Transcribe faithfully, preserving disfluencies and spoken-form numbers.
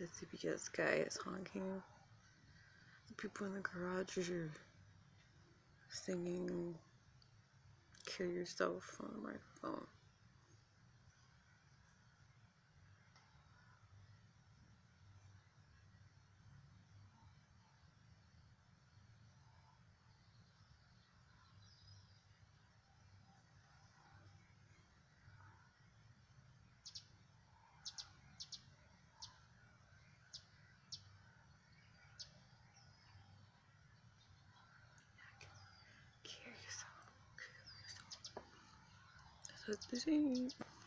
The C P S guy is honking. The people in the garage are singing "Kill Yourself" on the microphone. Kill yourself. Kill yourself. That's what they say.